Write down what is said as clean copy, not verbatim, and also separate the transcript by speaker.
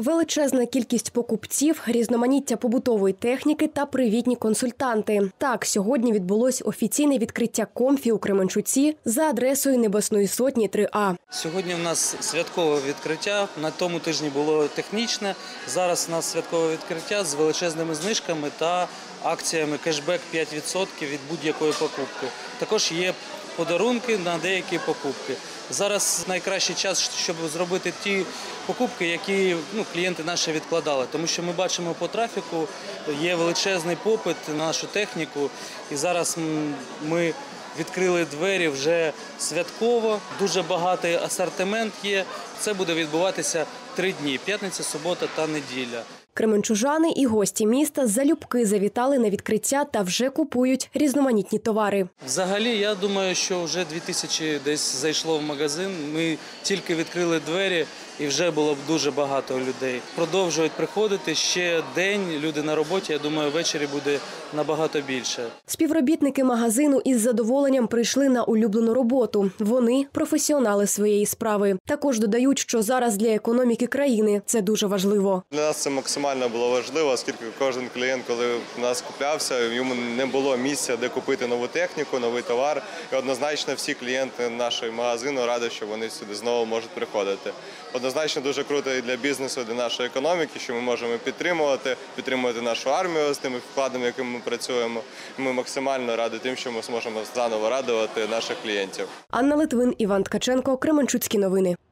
Speaker 1: Величезна кількість покупців, різноманіття побутової техніки та привітні консультанти. Так, сьогодні відбулось офіційне відкриття «Комфі» у Кременчуці за адресою Небесної Сотні, 3А.
Speaker 2: Сьогодні в нас святкове відкриття, на тому тижні було технічне. Зараз у нас святкове відкриття з величезними знижками та акціями кешбек 5% від будь-якої покупки. Також є подарунки на деякі покупки. Зараз найкращий час, щоб зробити ті покупки, які клієнти наші відкладали. Тому що ми бачимо по трафіку, є величезний попит на нашу техніку. І зараз ми відкрили двері вже святково, дуже багатий асортимент є. Це буде відбуватися 3 дні – п'ятниця, субота та неділя.
Speaker 1: Кременчужани і гості міста залюбки завітали на відкриття та вже купують різноманітні товари.
Speaker 2: Взагалі, я думаю, що вже 2000 десь зайшло в магазин. Ми тільки відкрили двері і вже було б дуже багато людей. Продовжують приходити ще день, люди на роботі, я думаю, ввечері буде набагато більше.
Speaker 1: Співробітники магазину із задоволенням прийшли на улюблену роботу. Вони – професіонали своєї справи. Також додають, що зараз для економіки країни це дуже важливо.
Speaker 3: Для нас це максимально було важливо, оскільки кожен клієнт, коли в нас куплявся, йому не було місця, де купити нову техніку, новий товар. І однозначно всі клієнти нашого магазину раді, що вони сюди знову можуть приходити. Однозначно дуже круто і для бізнесу, і для нашої економіки, що ми можемо підтримувати нашу армію з тими вкладами, якими ми працюємо. Ми максимально раді тим, що ми зможемо заново радувати наших клієнтів.
Speaker 1: Анна Литвин, Іван Ткаченко, Кременчуцькі новини.